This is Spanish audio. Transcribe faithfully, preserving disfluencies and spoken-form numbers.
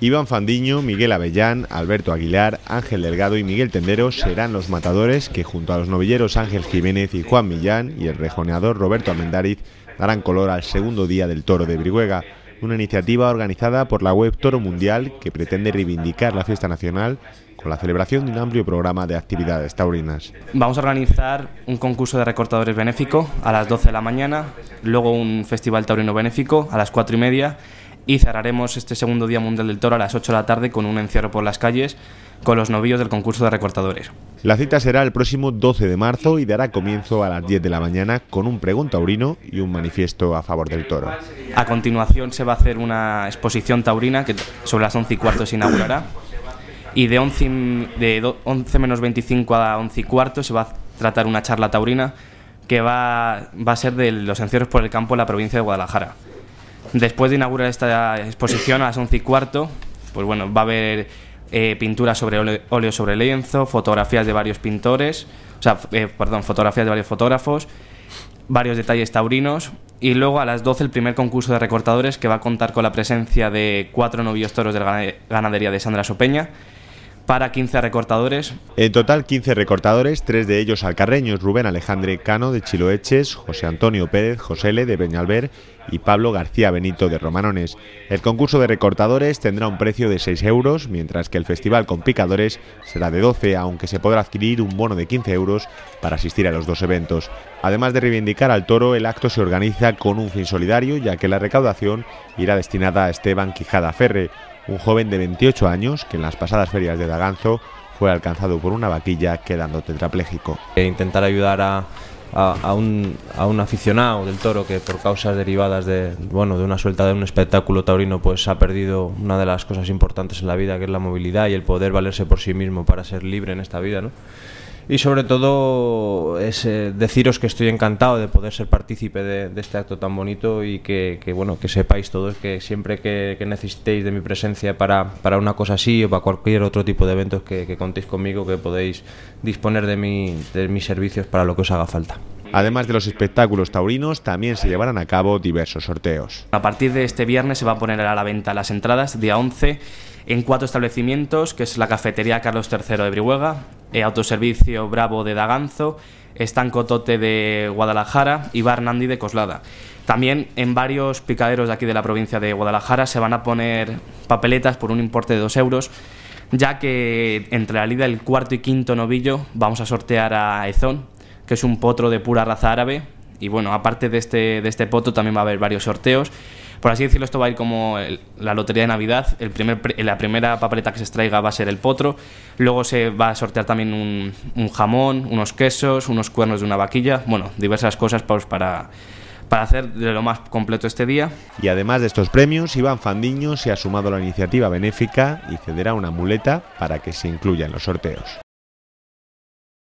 Iván Fandiño, Miguel Avellán, Alberto Aguilar, Ángel Delgado y Miguel Tendero serán los matadores que, junto a los novilleros Ángel Jiménez y Juan Millán y el rejoneador Roberto Almendariz, darán color al segundo día del Toro de Brihuega, una iniciativa organizada por la web Toro Mundial que pretende reivindicar la fiesta nacional con la celebración de un amplio programa de actividades taurinas. Vamos a organizar un concurso de recortadores benéfico a las doce de la mañana, luego un festival taurino benéfico a las cuatro y media y cerraremos este segundo Día Mundial del Toro a las ocho de la tarde con un encierro por las calles con los novillos del concurso de recortadores. La cita será el próximo doce de marzo y dará comienzo a las diez de la mañana con un pregón taurino y un manifiesto a favor del toro. A continuación se va a hacer una exposición taurina que sobre las once y cuarto se inaugurará y de once, de once menos veinticinco a once y cuarto se va a tratar una charla taurina que va, va a ser de los encierros por el campo en la provincia de Guadalajara. Después de inaugurar esta exposición a las once y cuarto, pues bueno, va a haber eh, pinturas sobre óleo, óleo sobre lienzo, fotografías de varios pintores, o sea, eh, perdón, fotografías de varios fotógrafos, varios detalles taurinos y luego a las doce el primer concurso de recortadores que va a contar con la presencia de cuatro novillos toros de la ganadería de Sandra Sopeña para quince recortadores. En total quince recortadores, tres de ellos alcarreños: Rubén Alejandre Cano de Chiloeches, José Antonio Pérez Josele de Peñalver y Pablo García Benito de Romanones. El concurso de recortadores tendrá un precio de seis euros, mientras que el festival con picadores será de doce, aunque se podrá adquirir un bono de quince euros para asistir a los dos eventos. Además de reivindicar al toro, el acto se organiza con un fin solidario, ya que la recaudación irá destinada a Esteban Quijada Ferre, un joven de veintiocho años que en las pasadas ferias de Daganzo fue alcanzado por una vaquilla quedando tetrapléjico. E intentar ayudar a, a, a, un, a un aficionado del toro que por causas derivadas de, bueno, de una suelta de un espectáculo taurino pues ha perdido una de las cosas importantes en la vida, que es la movilidad y el poder valerse por sí mismo para ser libre en esta vida, ¿no? Y sobre todo es eh, deciros que estoy encantado de poder ser partícipe de, de este acto tan bonito y que, que bueno, que sepáis todos que siempre que, que necesitéis de mi presencia para, para una cosa así o para cualquier otro tipo de eventos que, que contéis conmigo, que podéis disponer de, mi, de mis servicios para lo que os haga falta. Además de los espectáculos taurinos, también se llevarán a cabo diversos sorteos. A partir de este viernes se va a poner a la venta las entradas, día once, en cuatro establecimientos, que es la Cafetería Carlos tercero de Brihuega, eh, Autoservicio Bravo de Daganzo, Estanco Tote de Guadalajara y Bar Nandi de Coslada. También en varios picaderos de aquí de la provincia de Guadalajara se van a poner papeletas por un importe de dos euros, ya que entre la lida del cuarto y quinto novillo vamos a sortear a Ezón, que es un potro de pura raza árabe. Y bueno, aparte de este, de este potro también va a haber varios sorteos. Por así decirlo, esto va a ir como el, la lotería de Navidad. El primer, la primera papeleta que se extraiga va a ser el potro. Luego se va a sortear también un, un jamón, unos quesos, unos cuernos de una vaquilla. Bueno, diversas cosas pues, para, para hacer de lo más completo este día. Y además de estos premios, Iván Fandiño se ha sumado a la iniciativa benéfica y cederá una muleta para que se incluya en los sorteos.